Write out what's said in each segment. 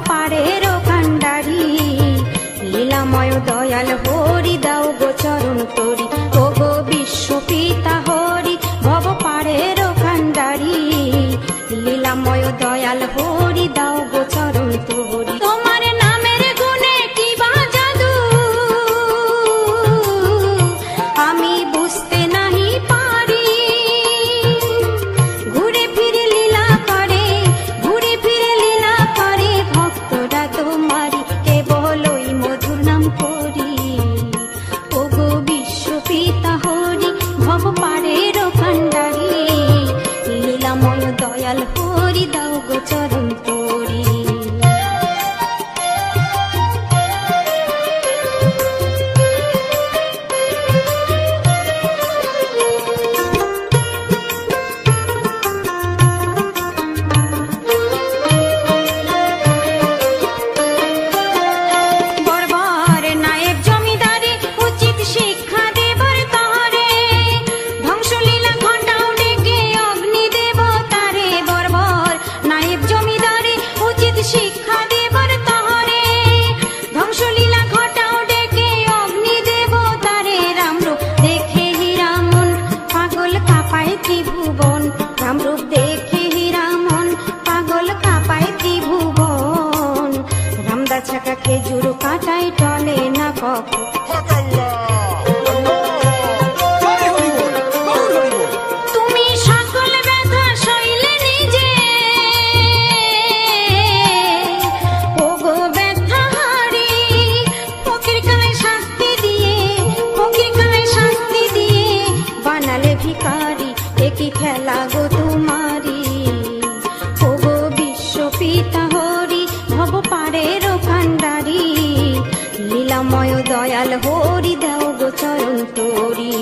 পাড়ের কান্ডারি লীলাময় দয়াল হরি দাও গো চরণ তরি ও গো বিশ্বপিতা হরি ভব পাড়ের কান্ডারি লীলাময় দয়াল হরি দাও গো চরণ তরি তোমার নামের গুণে কি বা জাদু আমি বুঝতে নাহি পারি ঘুরে ফিরে লীলা করে ভক্তরা তোমারি কেবল ওই মধুর নাম করি ও গো বিশ্বপিতা হরি ভব পাড়ের কান্ডারি লীলাময় দয়াল হরি দাও গো চরণ তরি খেজুর কাটাই টলে না কখন তুমি সকল ব্যথা সইলে নিজে ও গো ব্যথাহারি ফকির কালে শাস্তি দিয়ে বানালে ভিখারি একই খেলা গো তোমারি ও গো বিশ্বপিতা হরি ভব পাড়ের কান্ডারি লীলাময় দয়াল হরি দাও গো চরণ তরি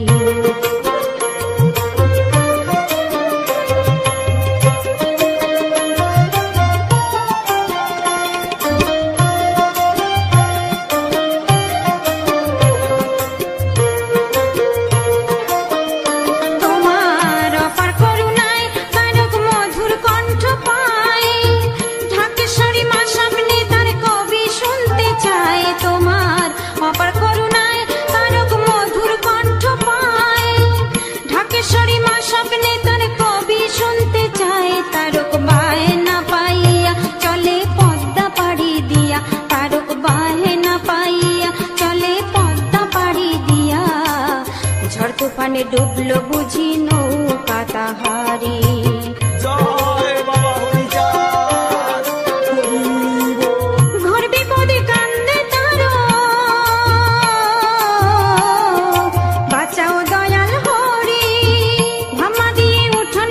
তুফানে ডুবলো বুঝি নৌকা তাহারি ঘর বিপদে কান্দে তারো বাঁচাও দয়াল হরি ধামা দিয়ে উঠোন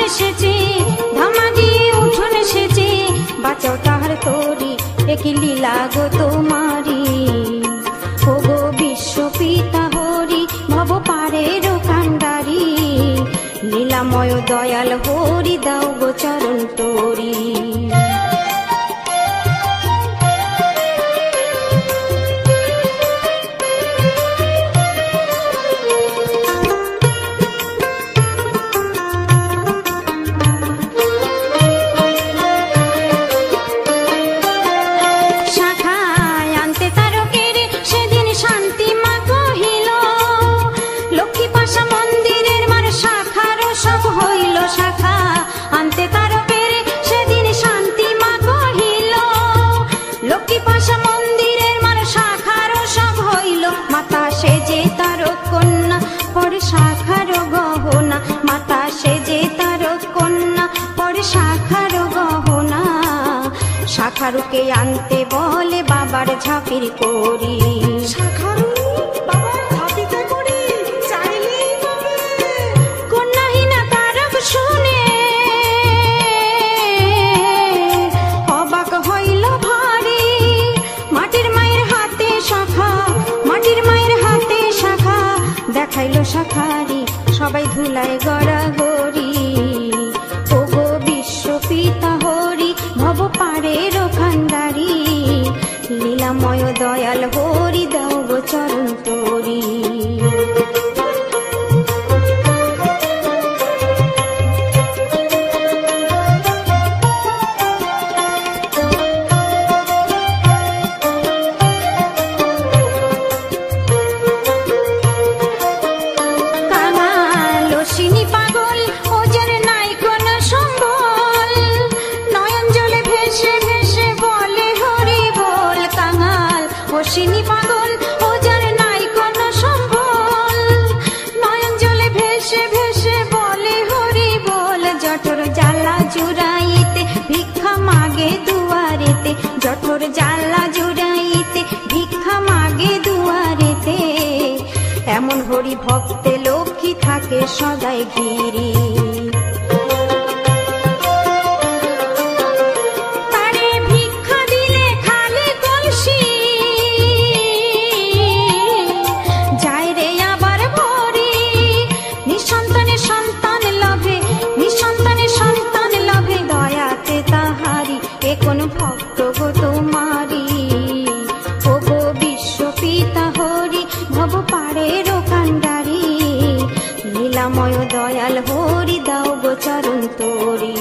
সেচে বাঁচাও তাহার তরি একই লীলা গো তোমারি ও গো বিশ্বপিতা হরি ভব পাড়ের কান্ডারি লীলাময় দয়াল হরি দাও গো চরণ তরি শাখার গহনা মাতা সেজে তার কন্যা পরে শাখার গহনা শাখারুকে আনতে বলে বাবার ঝাঁপির করি কন্যাহীনা তারক শুনে অবাক হইল ভারী মাটির মায়ের হাতে শাখা দেখাইল শাখারি সবাই ধুলায় গড়াগড়ি ও গো বিশ্বপিতা হরি ভব পাড়ের কান্ডারি লীলাময় দয়াল হরি দাও গো চরণ তরি ভক্তে লক্ষ্মী থাকে সদাই ঘিরি। তারে ভিক্ষা দিলে খালি কলসি যায় রে আবার ভরি। নিঃসন্তানে সন্তান লাভে, নিঃসন্তানে সন্তান লাভে দয়াতে তাহারি। এ কোন ভক্ত গো তোমারি, ও গো বিশ্ব পিতা হরি ভব পাড়ের কান্ডারি। লীলাময় দয়াল হরি দাও গো চরণ তোরি।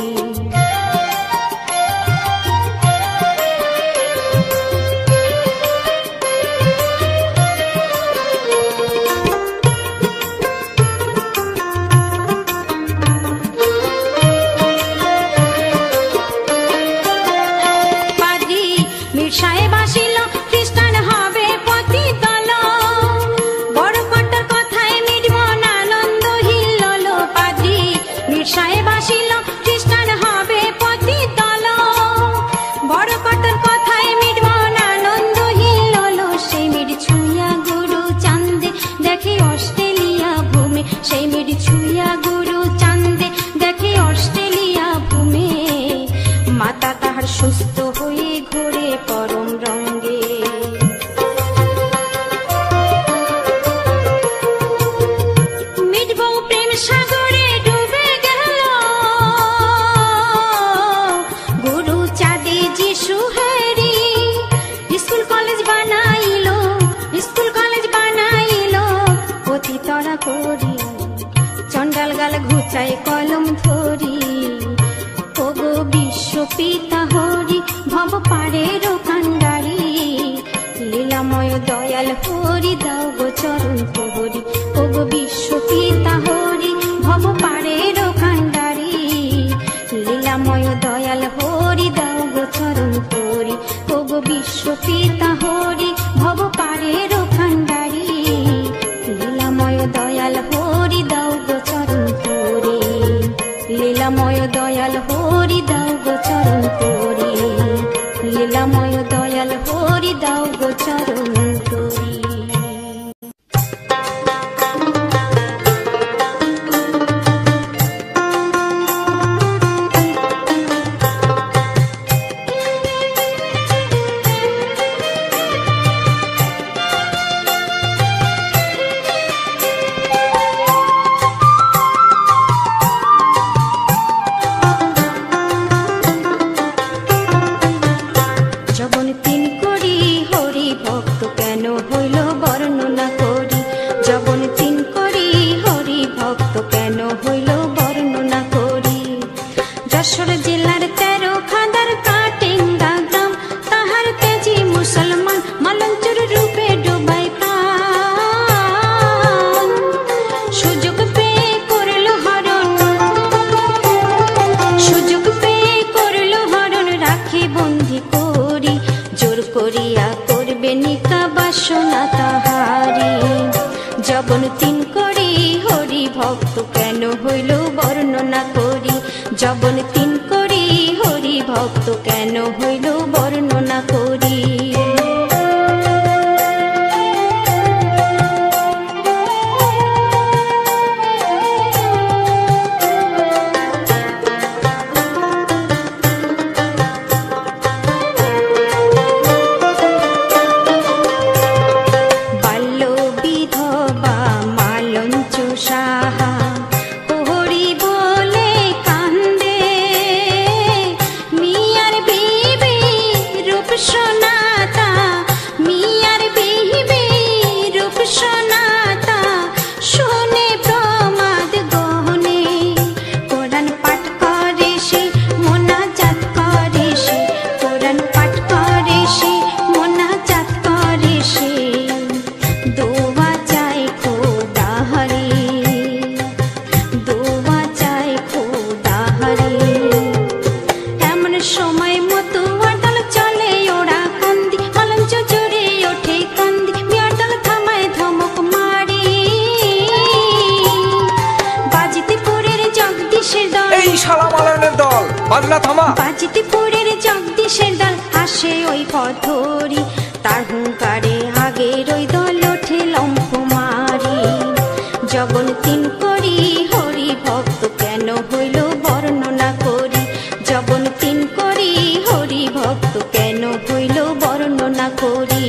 পাদ্রী মীর সাহেব আসিল, খ্রিস্টান হবে পতিতল। বড় কণ্ঠর কথায় মিটমন আনন্দ হিল্লোল। পাদ্রী মীর সাহেব আসিল, খ্রিস্টান হবে পতিতল। বড় কণ্ঠর কথায় মিটমন আনন্দ হিল্লোল। সেই মিট ছুঁয়া গুরু চাঁদে দেখে অস্ট্রেলিয়া ভূমে। সেই মিট ছুঁয়া গুরু চাঁদে দেখে অস্ট্রেলিয়া ভূমে। মাতা তাহার সুস্থ হয়ে ঘোরে পরম রঙ্গে। মিটবউ প্রেম সাগরে ডুবে গেল, গুরু চাঁদে যিশু হেরি। স্কুল কলেজ বানাইল, স্কুল কলেজ বানাইল অতি তড়া করি। চন্ডাল গাল ঘুচাই কলম ধরি, ও গো বিশ্ব পিতা হরি ভব পাড়ের কান্ডারি। লীলাময় দয়াল হরি দাও গো চরণ তোরি। ও গো বিশ্ব পিতা হরি ভব পাড়ের কান্ডারি। লীলাময় দয়াল হরি দাও গো চরণ তোরি। ও গো বিশ্ব পিতা হরি ভব পাড়ের কান্ডারি। লীলাময় দয়াল হরি দাও গো চরণ তোরি। লীলাময় দয়াল হরি দাও গো চরণ তোরি। লীলাময় দয়াল হরি দাও গো চরণ তোরি। যবন তিন করি হরি ভক্ত কেন হইল বর্ণনা করি। যবন তিন করি হরি ভক্ত কেন হইল বর্ণনা করি। যশোর জেলার 13 খাদার কাটিঙ্গা গ্রাম, তাহার তেজি মুসলমান মালঞ্চুর রূপে ডুবাই প্রাণ। সুযোগ পেয়ে করল হরণ, সুযোগ পেয়ে করল হরণ রাখি বন্দি করি। জোর করিয়া করবে নিকা বাসনা তাহারি। যবন তিন করি হরি ভক্ত কেন হইল বর্ণনা করি। যবন তিন করি হরি ভক্ত কেন হইল বর্ণনা করি। বাল্য বিধবা মালঞ্চ সাহা হরি বলে কান্দে। মিয়ার বিবি রূপ সোনাতা, মিয়ার বিবি রূপ সোনাতা শুনে প্রমাদ গহনে। কোরআন পাঠ করে সে মোনাজাত করে সে, কোরআন পাঠ করে সে মোনাজাত করে সে। দোয়া চাই খোদা হরি, দোয়া চাই খোদা হরি। এমন সময় মতো আডাল চলে ওরা কান্দি, মালঞ্চ জোরে ওঠে কান্দি। মিয়াডাল থামায় ধমক মারি। বাজিতপুরের জগদীশের দল, এই শালা মালানের দল বাজনা থামা। বাজিতপুরের জগদীশের দল আসে ওই পথ ধরি। তার হুঙ্কারে আগের ওই দল ওঠে লম্ফ মারি। হইল বর্ণনা করি, যবন তিন করি হরি ভক্ত কেন হইল বর্ণনা করি।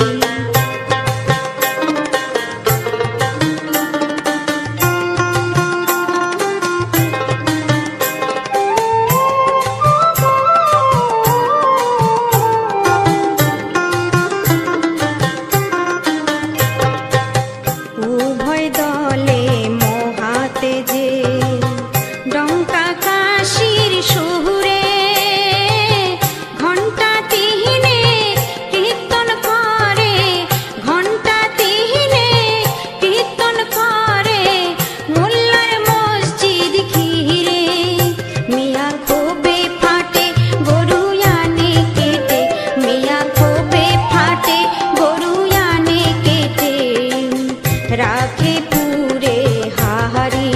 উভয় দলে মহাতে যে ডঙ্কা কাশির সুরে, ঘণ্টা তিহিনে কীর্তন করে, ঘণ্টা তিহিনে কীর্তন করে, মোল্লার মসজিদ ঘিরে। মিয়া ক্ষোভে ফাটে গরু আনে কেটে, মিয়া ক্ষোভে ফাটে গরু আনে কেটে, রাখে পুরে হাহারি,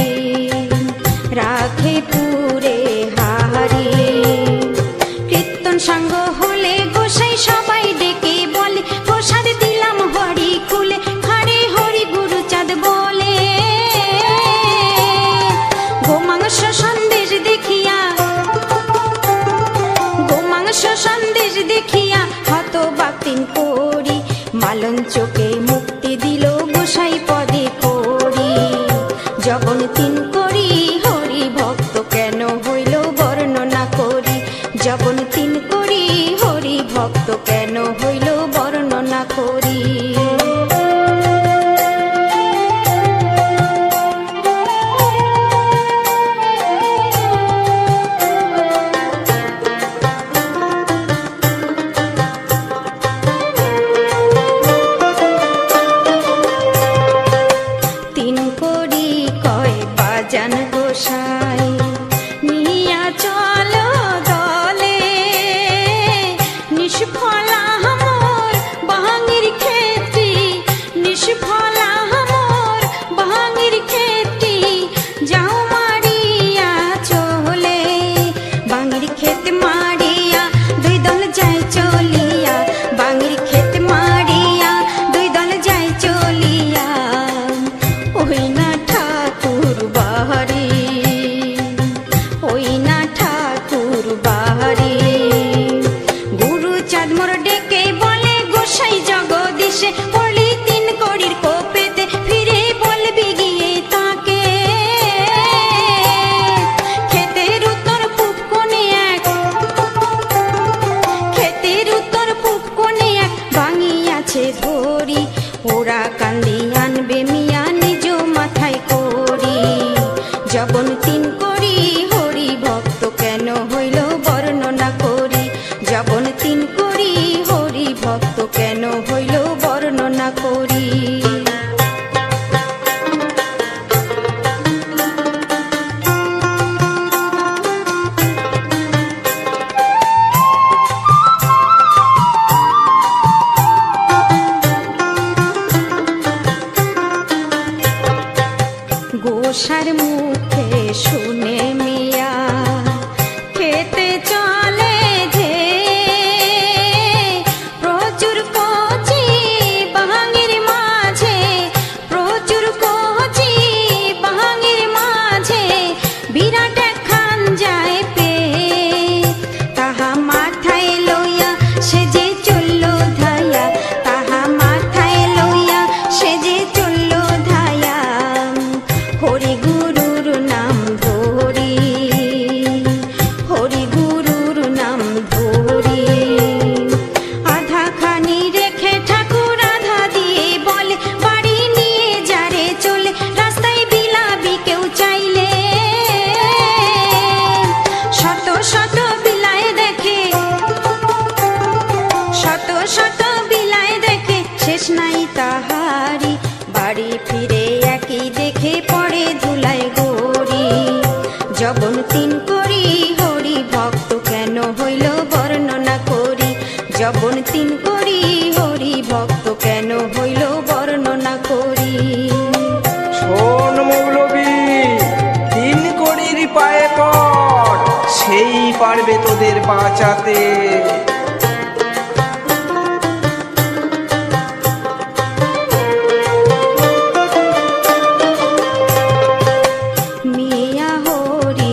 রাখে পুরে হাহারি। কীর্তন সাঙ্গ হলে গোসাই সবাই ডেকে বলে, প্রসাদ দিলাম হরি খুলে, খারে হরি গুরু চাঁদ বলে। গোমাংস সন্দেশ দেখিয়া, গোমাংস সন্দেশ দেখিয়া হতবাক তিন করি, মালন চোখে মুক্তি দিল গোসাই পদে করি। যবন তিন করি হরি ভক্ত কেন হইল বর্ণনা করি, যবন তিন করি হরি ভক্ত কেন হইল বর্ণনা করি। তিন করি কয় বাজান গোসাই, নিয়া চলো দলে, নিষ্ফলা মোর ভাঙির ক্ষেত্রি, নিষ্ফলা মোর ভাঙির ক্ষেত্রি, যাও মারিয়া চলে। ভাঙির ক্ষেত মারিয়া দুই দল যায় চলিয়া, ভাঙির ক্ষেত মারিয়া দুই দল যায় চলিয়া, ওই না ঠাকুর বাহারি, ওই না ঠাকুর বাহারি। গুরু চাঁদ মোর ডেকে বলে গোসাই জগদীশে, পড়লি তিন কড়ির কোপেতে, ফিরে বলবি গিয়ে তাকে। ক্ষেতের উত্তর পূব কোণে এক, ক্ষেতের উত্তর পূব কোণে এক ভাঙিয়াছে ধরি, ওরা কান্দি আনবে মিয়া নিজ মাথায় করি। যবন তিন করি হরি ভক্ত কেন হইল বর্ণনা করি, যবন তিন করি হরি ভক্ত কেন হইল বর্ণনা করি। গোসার মুখে শুনে মিয়া খেতে চলে যে, প্রচুর কচি ভাঙির মাঝে, প্রচুর কচি ভাঙির মাঝে, বিরাট খান যায় পে, তাহা মাথায় লইয়া সে যে চলল ধায়া, তাহা মাথায় লইয়া সে যে চলল ধায়া। হরি গুরুর নাম ধরি, হরি গুরুর নাম ধরি, আধা খানি রেখে ঠাকুর আধা দিয়ে বলে, বাড়ি নিয়ে যারে চলে, রাস্তায় বিলাবি কেউ চাইলে। শত শত বিলায় দেখে, শত শত বিলায় দেখে, শেষ নাই তাহারি, বাড়ি ফিরে একই দেখে পড়ে ধুলায় গড়ি। যবন তিন করি হরি ভক্ত কেন হইল বর্ণনা করি, যবন তিন করি হরি ভক্ত কেন হইল বর্ণনা করি। শোন মৌলবী, তিন কড়ির পায়ে পড়, সেই পারবে তোদের বাঁচাতে। মিয়া হরি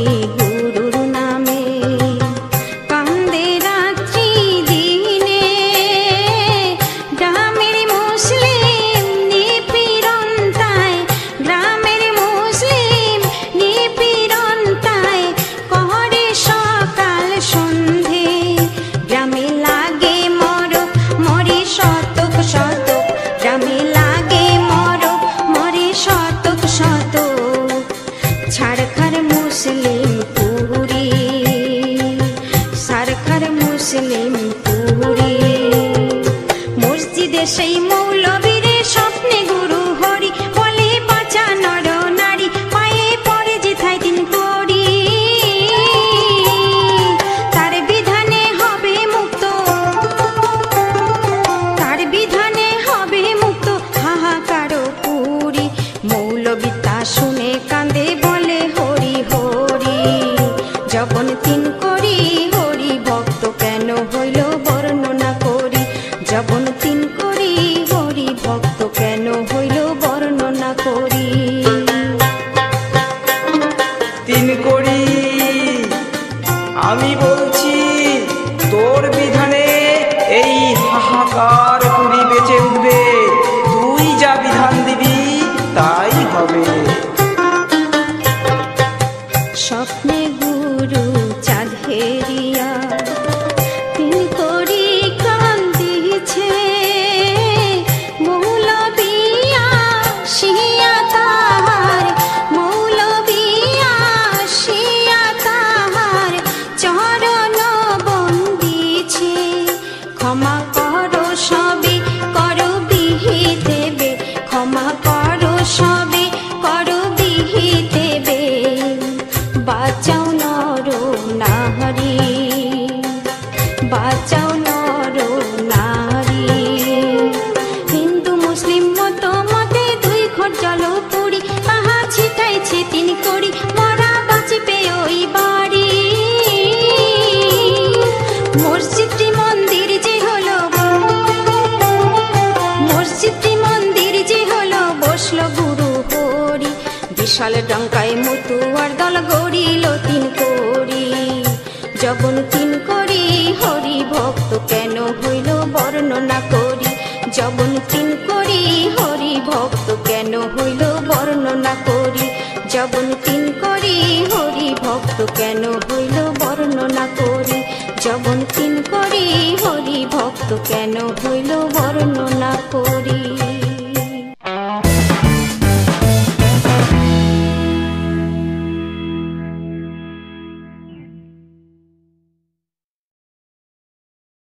সেই মৌলবীরে স্বপ্নে গুরু হরি বলে বাঁচা নর নারী পায়ে পড়ে যেথায় তিন করি তার বিধানে হবে মুক্ত তার বিধানে হবে মুক্ত হাহাকার পুরি মৌলবী তা শুনে কান্দে বলে হরি হরি যখন তিন করি হরি ভক্ত কেন হইল বর্ণনা করি যখন তিন করি হরি ভক্ত কেন হইল বর্ণনা করি তিন করি আমি বলছি তোর বিধানে এই হাহাকার পুরি বেঁচে উঠবে তুই যা বিধান দিবি তাই হবে স্বপ্নে গুরু চাঁদ হেরিয়া তিন করি কান্দিছে মৌলবিয়া শিয়া তাহার মৌলবিয়া শিয়া তাহার চরণ বন্দিছে ক্ষমা করো সবে করো বিহিত দেবে ক্ষমা করো সবে করো বিহিত দেবে বাঁচাও নর নারী বাঁচাও নর নারী হিন্দু মুসলিম মত মতে দুই ঘর জল পুরি তাহা ছিটাইছে তিন করি মরা বাঁচিবে ওই বাড়ি মসজিদটি মন্দির যে হলো মসজিদটি মন্দির যে হলো বসলো গুরু হরি বিশাল ডঙ্কায় মতুয়ার দল গড়িল তিন করি যখন তিন করি হরি ভক্ত কেন হইল বর্ণনা করি যখন তিন করি হরি ভক্ত কেন হইল বর্ণনা করি যখন তিন করি হরি ভক্ত কেন হইল বর্ণনা করি যখন তিন করি হরি ভক্ত কেন হইল বর্ণনা করি।